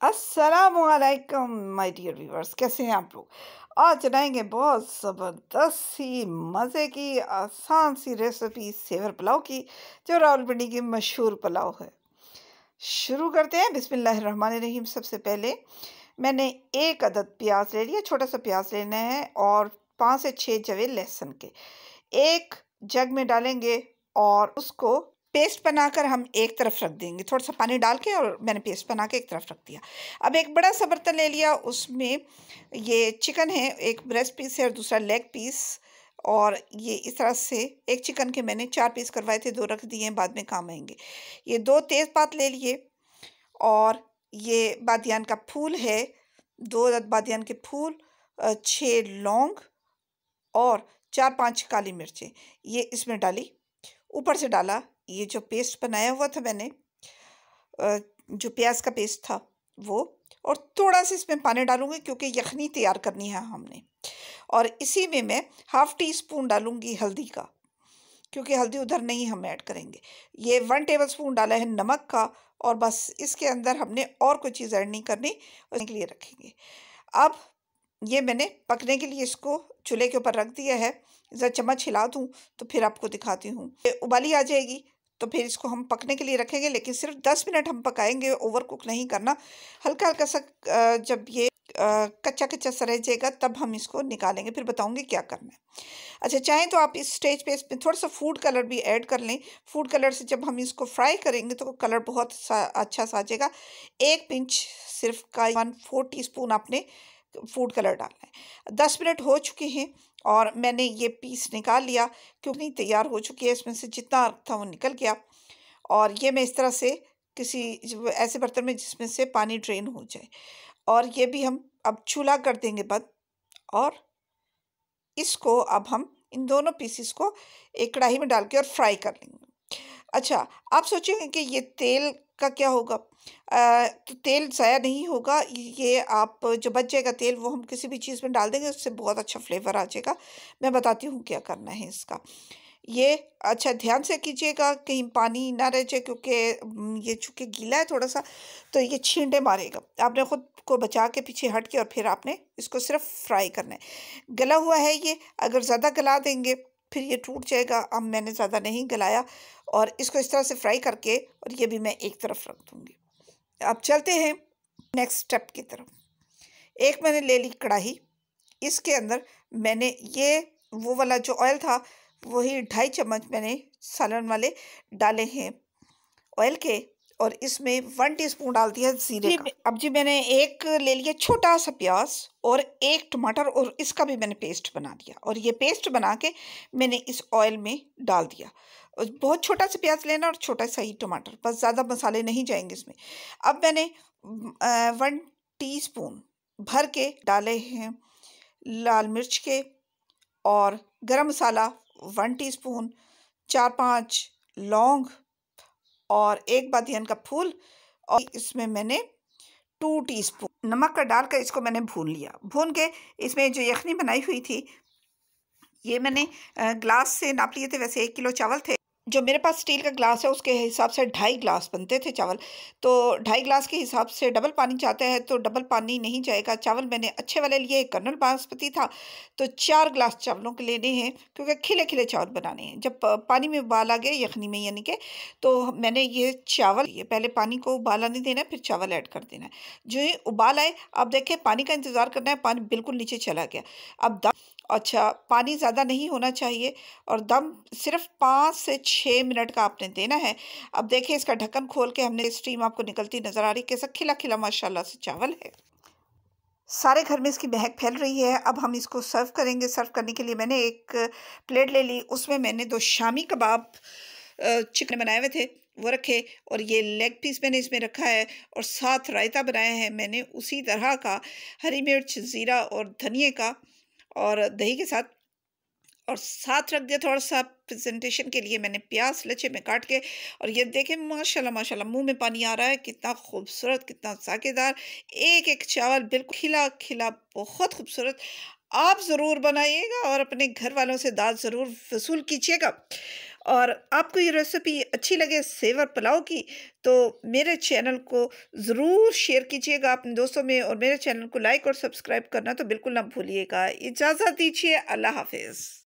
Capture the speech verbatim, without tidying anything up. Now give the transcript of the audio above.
अस्सलामुअलैकुम my dear viewers, कैसे हैं आप लोग। आज बनाएंगे बहुत ज़बरदस्त सी मज़े की आसान सी रेसिपी सेवर पुलाव की, जो रावलपिंडी की मशहूर पुलाव है। शुरू करते हैं। बिस्मिल्लाहिर्रहमानिर्रहीम। सबसे पहले मैंने एक अदद प्याज ले लिया, छोटा सा प्याज लेना है, और पाँच से छः जवे लहसुन के एक जग में डालेंगे और उसको पेस्ट बनाकर हम एक तरफ रख देंगे, थोड़ा सा पानी डाल के, और मैंने पेस्ट बना के एक तरफ रख दिया। अब एक बड़ा सा बर्तन ले लिया, उसमें ये चिकन है, एक ब्रेस्ट पीस है और दूसरा लेग पीस, और ये इस तरह से एक चिकन के मैंने चार पीस करवाए थे, दो रख दिए हैं, बाद में काम आएंगे। ये दो तेज़पात ले लिए, और ये बादियान का फूल है, दो अदद बादियान के फूल, छः लौंग और चार पांच काली मिर्चें, ये इसमें डाली। ऊपर से डाला ये जो पेस्ट बनाया हुआ था मैंने, जो प्याज का पेस्ट था वो, और थोड़ा सा इसमें पानी डालूंगी क्योंकि यखनी तैयार करनी है हमने। और इसी में मैं हाफ़ टी स्पून डालूंगी हल्दी का, क्योंकि हल्दी उधर नहीं हम ऐड करेंगे। ये वन टेबल स्पून डाला है नमक का, और बस इसके अंदर हमने और कोई चीज़ ऐड नहीं करनी, उसके लिए रखेंगे। अब ये मैंने पकने के लिए इसको चूल्हे के ऊपर रख दिया है। ज़रा चम्मच हिला दूँ तो फिर आपको दिखाती हूँ। उबाली आ जाएगी तो फिर इसको हम पकने के लिए रखेंगे, लेकिन सिर्फ दस मिनट हम पकाएंगे, ओवर कुक नहीं करना। हल्का हल्का सा जब ये कच्चा कच्चा सा रह जाएगा तब हम इसको निकालेंगे, फिर बताऊंगी क्या करना है। अच्छा, चाहें तो आप इस स्टेज पे इसमें थोड़ा सा फूड कलर भी ऐड कर लें। फूड कलर से जब हम इसको फ्राई करेंगे तो कलर बहुत सा अच्छा सा आ जाएगा। एक पिंच सिर्फ का वन फोर टी स्पून आपने फूड कलर डालना है। दस मिनट हो चुके हैं और मैंने ये पीस निकाल लिया, क्योंकि तैयार हो चुकी है, इसमें से जितना था वो निकल गया। और ये मैं इस तरह से किसी ऐसे बर्तन में जिसमें से पानी ड्रेन हो जाए, और ये भी हम अब चूल्हा कर देंगे बंद, और इसको अब हम इन दोनों पीसेस को एक कढ़ाई में डाल के और फ्राई कर लेंगे। अच्छा, आप सोचेंगे कि ये तेल का क्या होगा। आ, तो तेल ज़ाया नहीं होगा, ये आप जो बच जाएगा तेल वो हम किसी भी चीज़ में डाल देंगे, उससे बहुत अच्छा फ्लेवर आ जाएगा। मैं बताती हूँ क्या करना है इसका। ये अच्छा ध्यान से कीजिएगा, कहीं पानी ना रह जाए, क्योंकि ये चूँकि गीला है थोड़ा सा, तो ये छींटे मारेगा। आपने ख़ुद को बचा के पीछे हट के और फिर आपने इसको सिर्फ फ्राई करना है। गला हुआ है ये, अगर ज़्यादा गला देंगे फिर ये टूट जाएगा। अब मैंने ज़्यादा नहीं गलाया, और इसको इस तरह से फ्राई करके, और ये भी मैं एक तरफ रख दूँगी। अब चलते हैं नेक्स्ट स्टेप की तरफ। एक मैंने ले ली कढ़ाई, इसके अंदर मैंने ये वो वाला जो ऑयल था वही ढाई चम्मच मैंने सालन वाले डाले हैं ऑयल के, और इसमें वन टीस्पून डाल दिया जीरे का। अब जी मैंने एक ले लिया छोटा सा प्याज और एक टमाटर, और इसका भी मैंने पेस्ट बना दिया, और ये पेस्ट बना के मैंने इस ऑयल में डाल दिया। बहुत छोटा सा प्याज लेना और छोटा सा ही टमाटर, बस ज़्यादा मसाले नहीं जाएंगे इसमें। अब मैंने वन टीस्पून भर के डाले हैं लाल मिर्च के, और गरम मसाला वन टीस्पून, चार पांच लौंग और एक बादियान का फूल, और इसमें मैंने टू टीस्पून नमक का डालकर इसको मैंने भून लिया। भून के इसमें जो यखनी बनाई हुई थी, ये मैंने ग्लास से नाप लिए थे, वैसे एक किलो चावल थे। जो मेरे पास स्टील का ग्लास है उसके हिसाब से ढाई ग्लास बनते थे चावल, तो ढाई ग्लास के हिसाब से डबल पानी चाहता है तो डबल पानी नहीं जाएगा। चावल मैंने अच्छे वाले लिए, कर्नल बासमती था, तो चार ग्लास चावलों के लेने हैं, क्योंकि खिले खिले चावल बनाने हैं। जब पानी में उबाल आ गए यखनी में यानी के, तो मैंने ये चावल, ये पहले पानी को उबाला नहीं देना है, फिर चावल ऐड कर देना है। जो ही उबाल आए, अब देखें पानी का इंतज़ार करना है, पानी बिल्कुल नीचे चला गया। अब दम, अच्छा पानी ज़्यादा नहीं होना चाहिए, और दम सिर्फ पाँच से छः मिनट का आपने देना है। अब देखिए इसका ढक्कन खोल के, हमने स्टीम आपको निकलती नज़र आ रही, कैसा खिला खिला माशाल्लाह से चावल है। सारे घर में इसकी महक फैल रही है। अब हम इसको सर्व करेंगे। सर्व करने के लिए मैंने एक प्लेट ले ली, उसमें मैंने दो शामी कबाब चिकन बनाए हुए थे वो रखे, और ये लेग पीस मैंने इसमें रखा है, और साथ रायता बनाया है मैंने उसी तरह का, हरी मिर्च, ज़ीरा और धनिए का, और दही के साथ, और साथ रख दिया थोड़ा सा प्रेजेंटेशन के लिए मैंने प्याज लच्छे में काट के। और ये देखें माशाल्लाह माशाल्लाह, मुंह में पानी आ रहा है, कितना खूबसूरत, कितना जायकेदार, एक एक चावल बिल्कुल खिला खिला, बहुत खूबसूरत। आप ज़रूर बनाइएगा और अपने घर वालों से दाद ज़रूर वसूल कीजिएगा। और आपको ये रेसिपी अच्छी लगे सेवर पुलाव की, तो मेरे चैनल को ज़रूर शेयर कीजिएगा अपने दोस्तों में, और मेरे चैनल को लाइक और सब्सक्राइब करना तो बिल्कुल ना भूलिएगा। इजाज़त दीजिए, अल्लाह हाफ़िज़।